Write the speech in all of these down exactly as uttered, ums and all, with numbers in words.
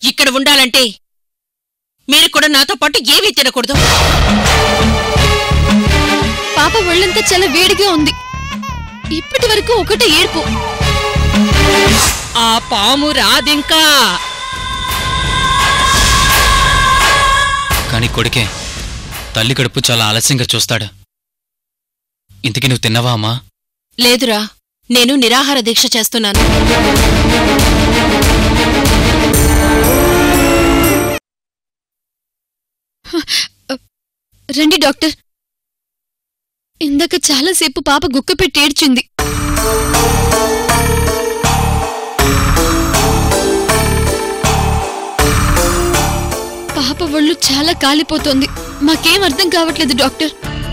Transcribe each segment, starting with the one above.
ఇక్కడ ఉండాలంటే మీరు కూడా నాతో పాటు ఏమీ తినకూడదు. పాప ఒళ్ళంతా చాలా వేడిగా ఉంది. ఇప్పటి వరకు ఒకటే ఏడుపు. ఆ పాము రాదింకా. కాని కొడుకే తల్లి కడుపు చాలా ఆలస్యంగా చూస్తాడు. ఇంతకీ నువ్వు తిన్నావా అమ్మా? లేదురా, నేను నిరాహార దీక్ష చేస్తున్నాను. రండి డాక్టర్. ఇందాక చాలాసేపు పాప గుక్క పెట్టి ఏడ్చింది. పాప ఒళ్ళు చాలా కాలిపోతోంది. మాకేం అర్థం కావట్లేదు డాక్టర్.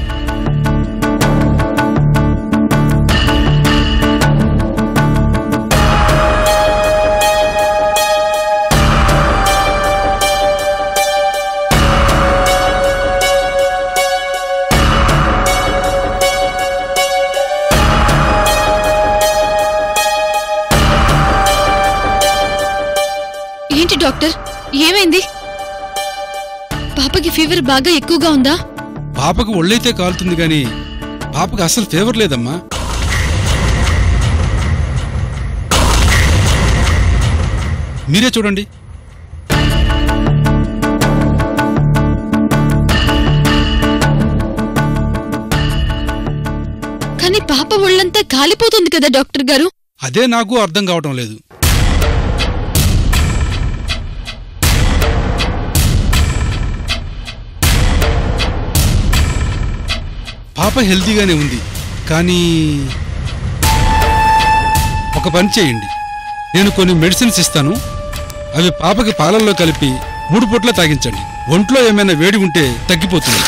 ఏంటి డాక్టర్, ఏమైంది? పాపకి ఫీవర్ బాగా ఎక్కువగా ఉందా? పాపకు ఒళ్ళైతే కాలుతుంది గాని పాపకు అసలు ఫీవర్ లేదమ్మా. మీరే చూడండి. కానీ పాప ఒళ్ళంతా కాలిపోతుంది కదా డాక్టర్ గారు. అదే నాకు అర్థం కావటం లేదు. పాప హెల్తీగానే ఉంది, కానీ ఒక పని చేయండి. నేను కొన్ని మెడిసిన్స్ ఇస్తాను. అవి పాపకి పాలల్లో కలిపి మూడు పూట్ల తాగించండి. ఒంట్లో ఏమైనా వేడి ఉంటే తగ్గిపోతుంది.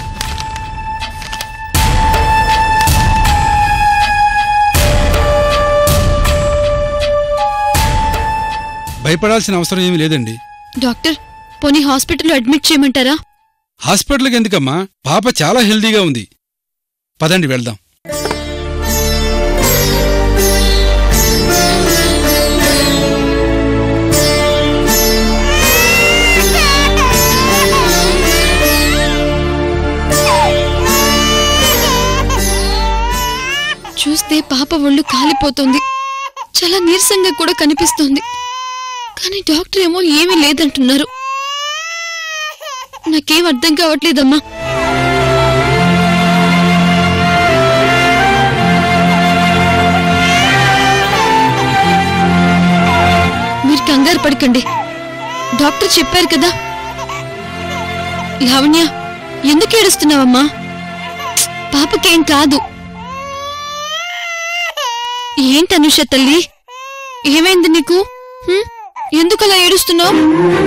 భయపడాల్సిన అవసరం ఏమీ లేదండి. డాక్టర్, పోనీ హాస్పిటల్లో అడ్మిట్ చేయమంటారా? హాస్పిటల్కి ఎందుకమ్మా? పాప చాలా హెల్తీగా ఉంది. పదండి వెళ్దాం. చూస్తే పాప ఒళ్ళు కాలిపోతుంది. చాలా నీరసంగా కూడా కనిపిస్తోంది. కానీ డాక్టర్ ఏమో ఏమీ లేదంటున్నారు. నాకేం అర్థం కావట్లేదమ్మా. మీరు కంగారు పడకండి. డాక్టర్ చెప్పారు కదా. లావణ్య, ఎందుకు ఏడుస్తున్నావమ్మా? పాపకేం కాదు. ఏంటి అనుష తల్లి, ఏమైంది నీకు? ఎందుకలా ఏడుస్తున్నావు?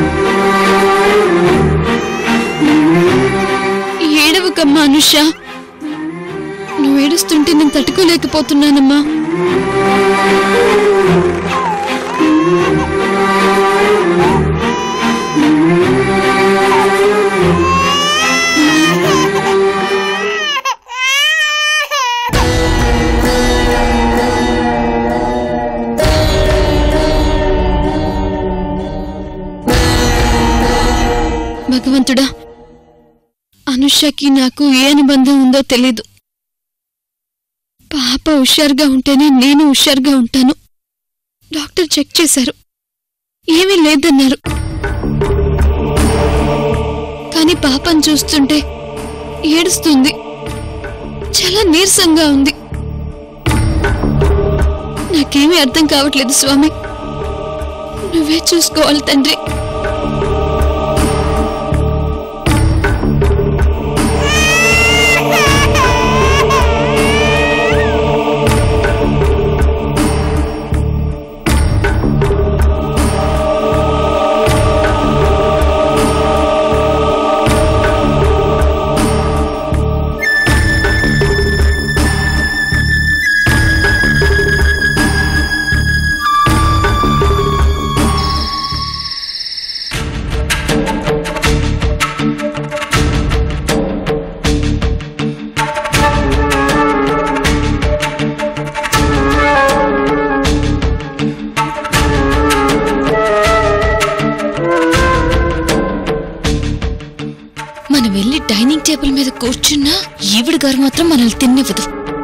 ఏడవకమ్మా అనుష. నువ్వు ఏడుస్తుంటే నేను తట్టుకోలేకపోతున్నానమ్మా. భగవంతుడా, అనుషకి నాకు ఏ అనుబంధం ఉందో తెలీదు. పాప హుషారుగా ఉంటేనే నేను హుషారుగా ఉంటాను. డాక్టర్ చెక్ చేశారు, ఏమీ లేదన్నారు. కానీ పాపను చూస్తుంటే ఏడుస్తుంది. చాలా నీరసంగా ఉంది. నాకేమీ అర్థం కావట్లేదు స్వామి. నువ్వే చూసుకోవాలి తండ్రి. డైనింగ్ టేబుల్ మీద కూర్చున్నా ఈవిడ గారు మాత్రం మనల్ని తిన్నివ్వదు.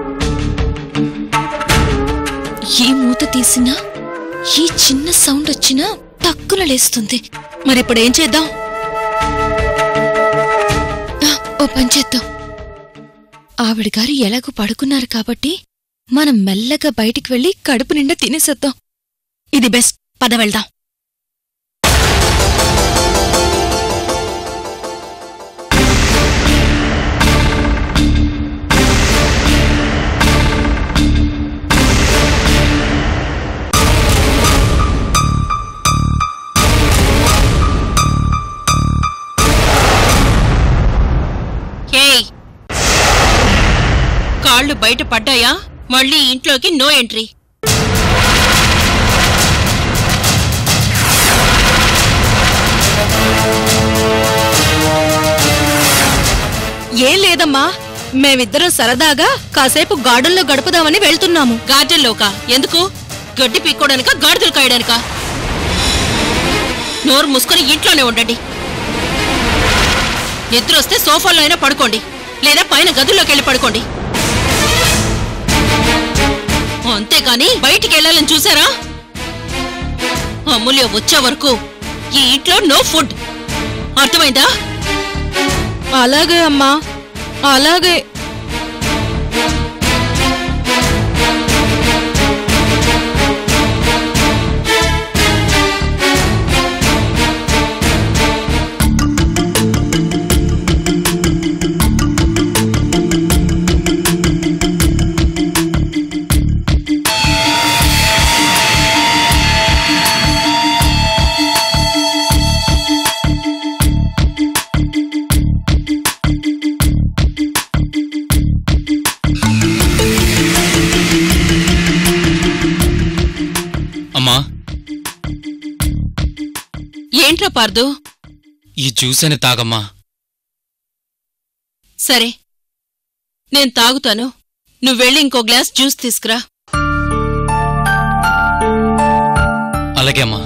ఏ మూత తీసినా ఈ చిన్న సౌండ్ వచ్చినా తక్కువ లేస్తుంది. మరిప్పుడేం చేద్దాం? ఓ పని చేద్దాం. ఆవిడ గారు ఎలాగో పడుకున్నారు కాబట్టి మనం మెల్లగా బయటికి వెళ్లి కడుపు నిండా తినేసేద్దాం. ఇది బెస్ట్. పద వెళ్దాం. కాళ్ళు బయట పడ్డాయా? మళ్ళీ ఇంట్లోకి నో ఎంట్రీ. ఏం లేదమ్మా, మేమిద్దరం సరదాగా కాసేపు గార్డెన్లో గడుపుదామని వెళ్తున్నాము. గార్డెన్లోకా? ఎందుకు? గడ్డి పీక్కోడానికా, గాడిదలు కాయడానికా? నోరు మూసుకొని ఇంట్లోనే ఉండండి. నిద్రొస్తే సోఫాలో అయినా పడుకోండి, లేదా పైన గదుల్లోకి వెళ్ళి పడుకోండి. అంతేకాని బయటికి వెళ్ళాలని చూసారా? అమూల్య వచ్చే వరకు ఈ ఇంట్లో నో ఫుడ్. అర్థమైందా? అలాగే అమ్మా, అలాగే. అమ్మా, ఏంట్రా పార్దు? ఈ జ్యూస్ అని తాగమ్మా. సరే, నేను తాగుతాను. నువ్వెళ్ళి ఇంకో గ్లాస్ జ్యూస్ తీసుకురా. అలాగే అమ్మా.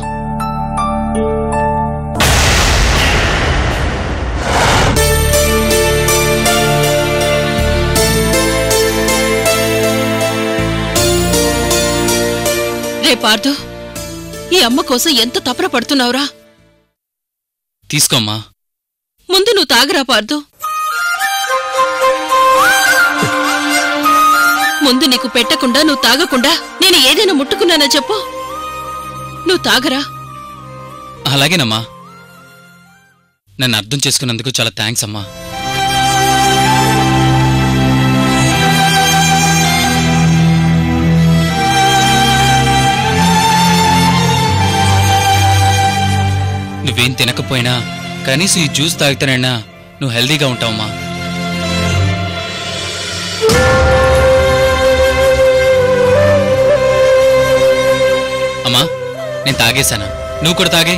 రే పార్దు, ఈ అమ్మ కోసం ఎంత తపన పడుతున్నావురా? తీసుకోమ్మా. ముందు నువ్వు తాగరా పార్దు. ముందు నీకు పెట్టకుండా నువ్వు తాగకుండా నేను ఏదైనా ముట్టుకున్నానా చెప్పు? నువ్వు తాగరా. అలాగేనమ్మా. నన్ను అర్థం చేసుకున్నందుకు చాలా థ్యాంక్స్ అమ్మా. నువ్వేం తినకపోయినా కనీసం ఈ జ్యూస్ తాగితేనైనా నువ్వు హెల్దీగా ఉంటావమ్మా. అమ్మా, నేను తాగేశాను, నువ్వు కూడా తాగే.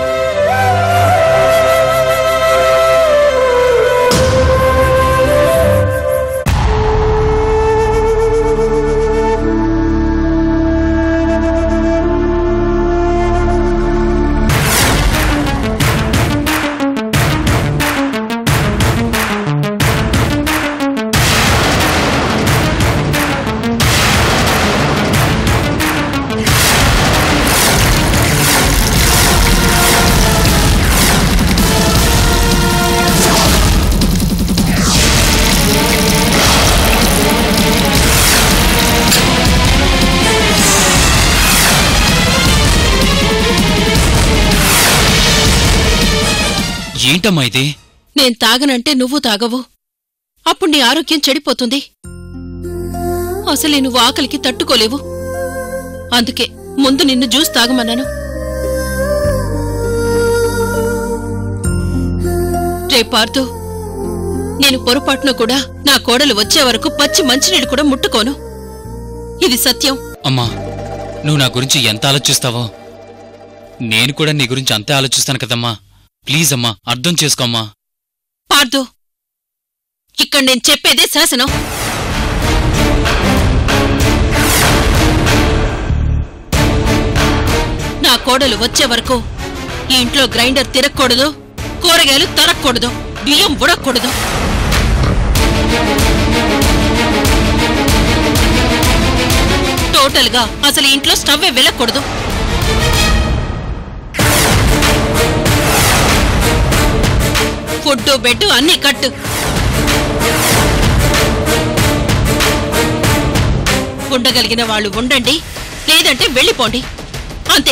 ఏంటమ్మా ఇది? నేను తాగనంటే నువ్వు తాగవు. అప్పుడు నీ ఆరోగ్యం చెడిపోతుంది. అసలే నువ్వు ఆకలికి తట్టుకోలేవు. అందుకే ముందు నిన్ను జ్యూస్ తాగమన్నాను. రే పార్థు, నేను పొరపాటున కూడా నా కోడలు వచ్చే వరకు పచ్చి మంచినీళ్ళు కూడా ముట్టుకోను. ఇది సత్యం. అమ్మా, నువ్వు నా గురించి ఎంత ఆలోచిస్తావో నేను కూడా నీ గురించి అంతే ఆలోచిస్తాను కదమ్మా. ప్లీజ్ అమ్మా, అర్థం చేసుకోమ్మా. పార్థు, ఇక్కడ నేను చెప్పేదే శాసనం. నా కోడలు వచ్చే వరకు ఈ ఇంట్లో గ్రైండర్ తిరగకూడదు, కూరగాయలు తరగకూడదు, బియ్యం ఉడకూడదు. టోటల్ గా అసలు ఇంట్లో స్టవ్వే వెళ్ళకూడదు. ఫుడ్ బెడ్ అన్ని కట్టు. ఉండగలిగిన వాళ్ళు ఉండండి, లేదంటే వెళ్ళిపోండి, అంతే.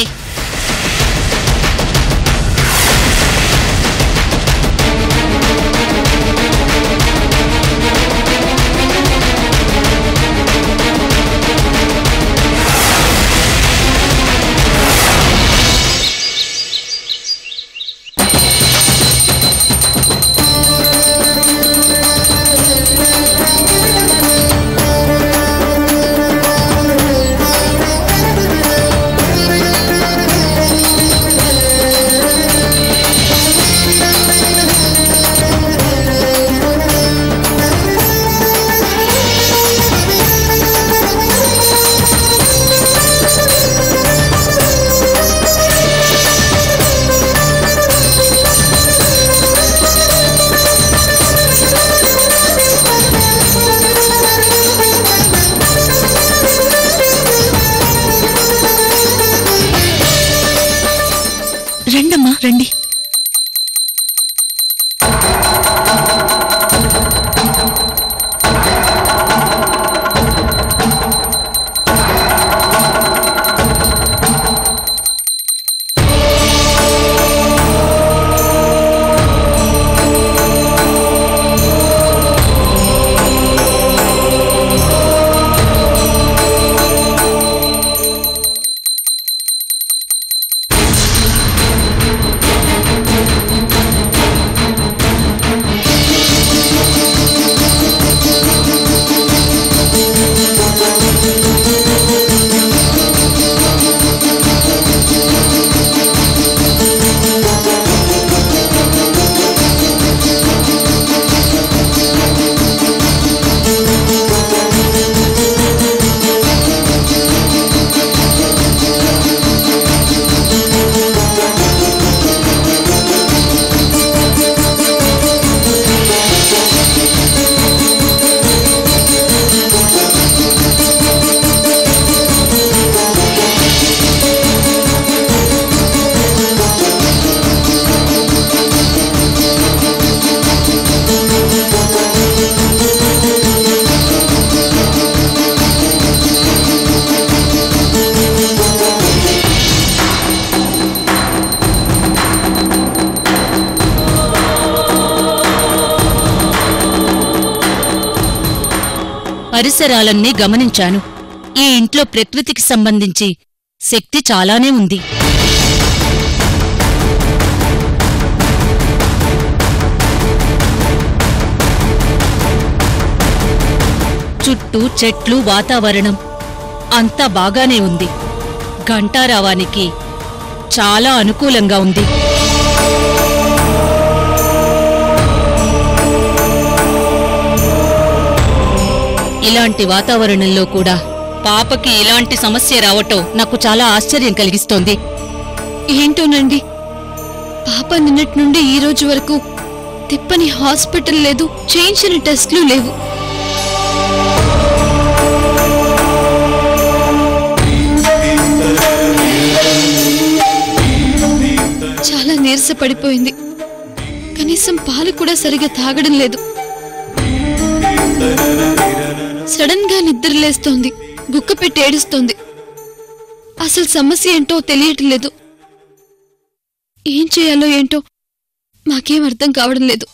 రండమ్మా రండి. పరిసరాలన్నీ గమనించాను. ఈ ఇంట్లో ప్రకృతికి సంబంధించి శక్తి చాలానే ఉంది. చుట్టూ చెట్లు, వాతావరణం అంతా బాగానే ఉంది. ఘంటారావానికి చాలా అనుకూలంగా ఉంది. ఇలాంటి వాతావరణంలో కూడా పాపకి ఇలాంటి సమస్య రావటం నాకు చాలా ఆశ్చర్యం కలిగిస్తోంది. ఏంటోనండి, పాప నిన్నటి నుండి ఈ రోజు వరకు తిప్పని హాస్పిటల్ లేదు, చేయించిన టెస్ట్లు లేవు. చాలా నీరస పడిపోయింది. కనీసం పాలు కూడా సరిగా తాగడం లేదు. సడన్ గా నిద్రలేస్తోంది, గుక్క పెట్టి ఏడుస్తోంది. అసలు సమస్య ఏంటో తెలియట్లేదు. ఏం చేయాలో ఏంటో మాకేం అర్థం కావడం లేదు.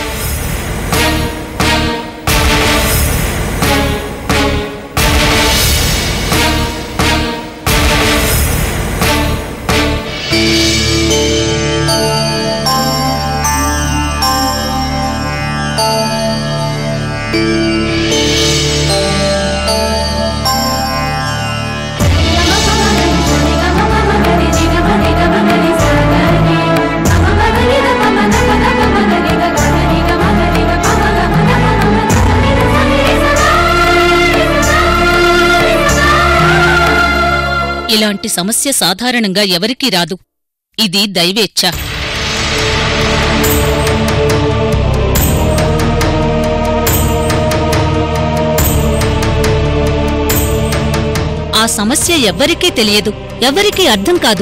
ఇలాంటి సమస్య సాధారణంగా ఎవరికీ రాదు. ఇది దైవేచ్ఛ. ఆ సమస్య ఎవ్వరికీ తెలియదు, ఎవ్వరికీ అర్థం కాదు.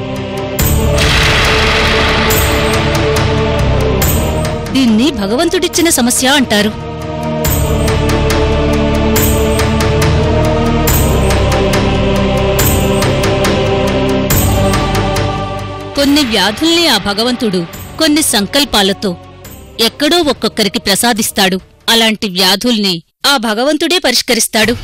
దీన్ని భగవంతుడిచ్చిన సమస్య అంటారు. కొన్ని వ్యాధుల్ని ఆ భగవంతుడు కొన్ని సంకల్పాలతో ఎక్కడో ఒక్కొక్కరికి ప్రసాదిస్తాడు. అలాంటి వ్యాధుల్ని ఆ భగవంతుడే పరిష్కరిస్తాడు.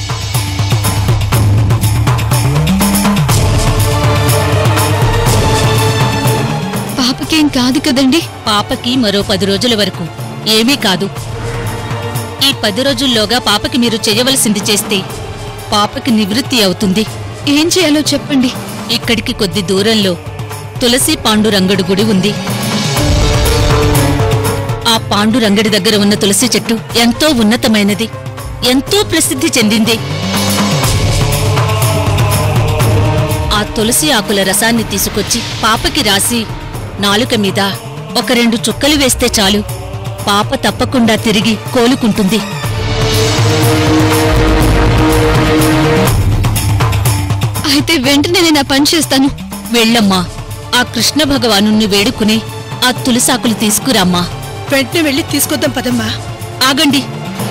పాపకేం కాదు కదండి? పాపకి మరో పది రోజుల వరకు ఏమీ కాదు. ఈ పది రోజుల్లోగా పాపకి మీరు చెయ్యవలసింది చేస్తే పాపకి నివృత్తి అవుతుంది. ఏం చేయాలో చెప్పండి. ఇక్కడికి కొద్ది దూరంలో తులసి పాండురంగడు గుడి ఉంది. ఆ పాండురంగడి దగ్గర ఉన్న తులసి చెట్టు ఎంతో ఉన్నతమైనది, ఎంతో ప్రసిద్ధి చెందింది. ఆ తులసి ఆకుల రసాన్ని తీసుకొచ్చి పాపకి రాసి నాలుక మీద ఒక రెండు చుక్కలు వేస్తే చాలు, పాప తప్పకుండా తిరిగి కోలుకుంటుంది. అయితే వెంటనే నేను ఆ పని చేస్తాను. వెళ్ళమ్మా, ఆ కృష్ణ భగవానుణ్ణి వేడుకుని ఆ తులసాకులు తీసుకురామ్మా. వెంటనే వెళ్ళి తీసుకొద్దాం పదమ్మా. ఆగండి,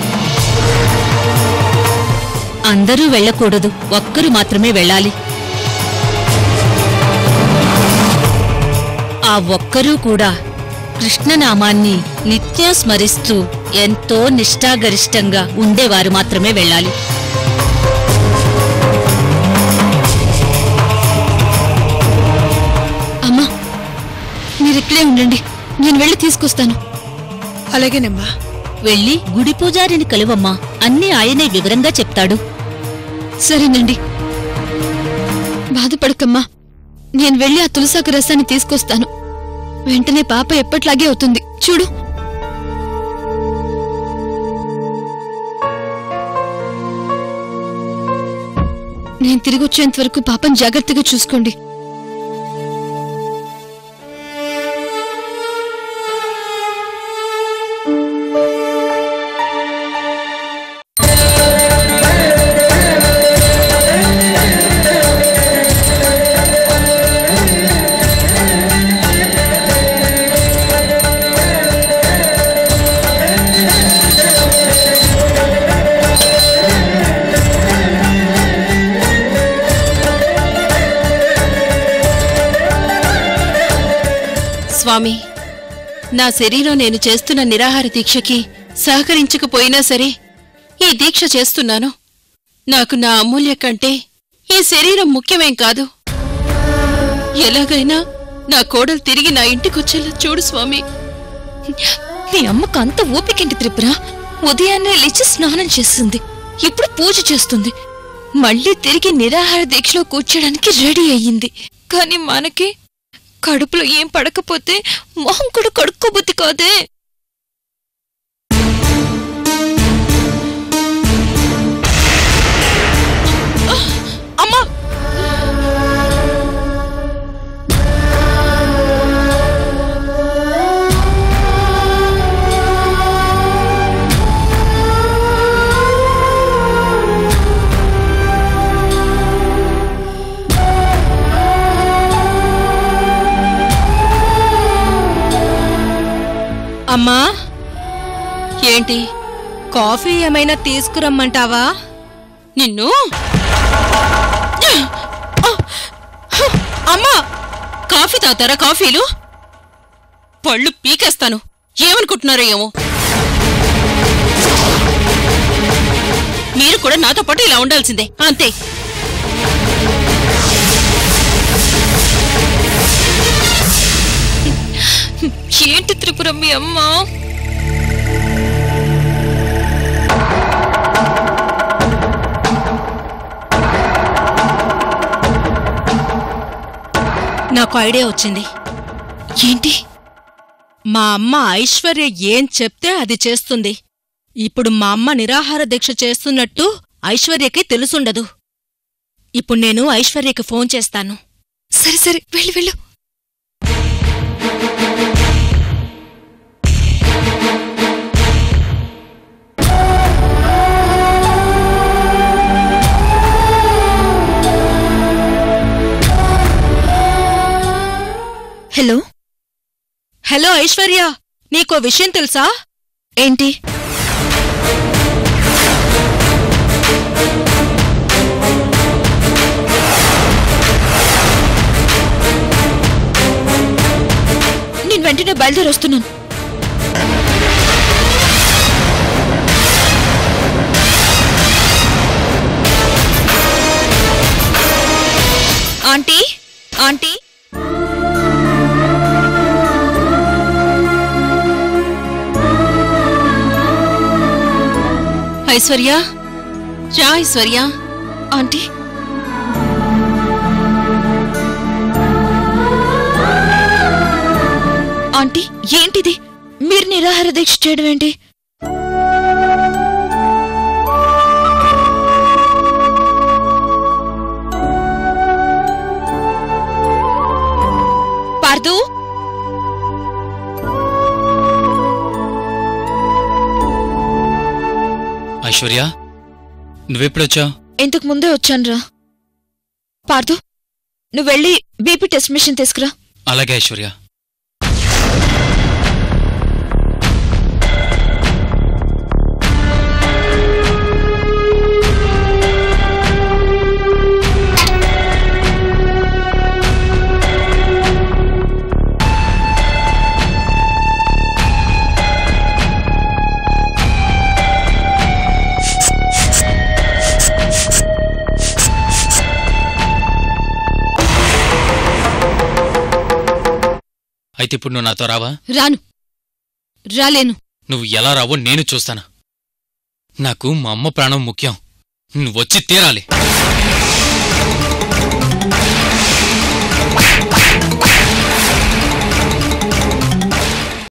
అందరూ వెళ్ళకూడదు, ఒక్కరు మాత్రమే వెళ్ళాలి. ఆ ఒక్కరూ కూడా కృష్ణనామాన్ని నిత్యం స్మరిస్తూ ఎంతో నిష్ఠాగరిష్టంగా ఉండేవారు మాత్రమే వెళ్ళాలి. అమ్మా, మీరిక్కడే ఉండండి, నేను వెళ్ళి తీసుకొస్తాను. అలాగేనమ్మా. వెళ్ళి గుడి పూజారిని కలువమ్మా, అన్నీ ఆయనే వివరంగా చెప్తాడు. సరేనండి, బాధపడకమ్మా. నేను వెళ్ళి ఆ తులసాకు రసాన్ని తీసుకొస్తాను. వెంటనే పాప ఎప్పట్లాగే అవుతుంది చూడు. నేను తిరిగి వచ్చేంత వరకు పాపను జాగ్రత్తగా చూసుకోండి. స్వామి, నా శరీరం నేను చేస్తున్న నిరాహార దీక్షకి సహకరించకపోయినా సరే ఈ దీక్ష చేస్తున్నాను. నాకు నా అమూల్య కంటే ఈ శరీరం ముఖ్యమేం కాదు. ఎలాగైనా నా కోడలు తిరిగి నా ఇంటికొచ్చేలా చూడు స్వామి. నీ అమ్మకు అంత ఓపికేంటి త్రిపుర? ఉదయాన్నే లేచి స్నానం చేస్తుంది, ఇప్పుడు పూజ చేస్తుంది, మళ్ళీ తిరిగి నిరాహార దీక్షలో కూర్చోడానికి రెడీ అయ్యింది. కాని మనకి కడుపులో ఏం పడకపోతే మొహం కూడా కడుక్కోబుద్ధి కాదే. అమ్మా, అమ్మా, ఏంటి? కాఫీ ఏమైనా తీసుకురమ్మంటావా? నిన్ను అమ్మా, కాఫీ తాతారా? కాఫీలు పళ్ళు పీకేస్తాను. ఏమనుకుంటున్నారో ఏమో. మీరు కూడా నాతో పాటు ఇలా ఉండాల్సిందే, అంతే. ఏంటి త్రిపుర మీ అమ్మ? నాకు ఐడియా వచ్చింది. ఏంటి? మా అమ్మ ఐశ్వర్య ఏం చెప్తే అది చేస్తుంది. ఇప్పుడు మా అమ్మ నిరాహార దీక్ష చేస్తున్నట్టు ఐశ్వర్యకి తెలుసుండదు. ఇప్పుడు నేను ఐశ్వర్యకి ఫోన్ చేస్తాను. సరే సరే, వెళ్ళు వెళ్ళు. హలో హలో ఐశ్వర్య, నీకో విషయం తెలుసా? ఏంటి? నేను వెంటనే బయలుదేరి వస్తున్నాను. ఆంటీ, ఆంటీ, ఐశ్వర్య, రా ఐశ్వర్య. ఆంటీ, ఆంటీ ఏంటిది? మీరు నిరాహార దీక్ష చేయడం ఏంటి? పార్దు, ఐశ్వర్య, నువ్వెప్పుడొచ్చావు? ఇంతకు ముందే వచ్చానురా. పార్దు, నువ్వు వెళ్ళి బీపీ టెస్ట్ మిషన్ తీసుకురా. అలాగే ఐశ్వర్య. అయితే ఇప్పుడు నువ్వు నాతో రావా? రాను, రాలేను. నువ్వు ఎలా రావో నేను చూస్తాను. నాకు మా అమ్మ ప్రాణం ముఖ్యం. నువ్వొచ్చి తీరాలి.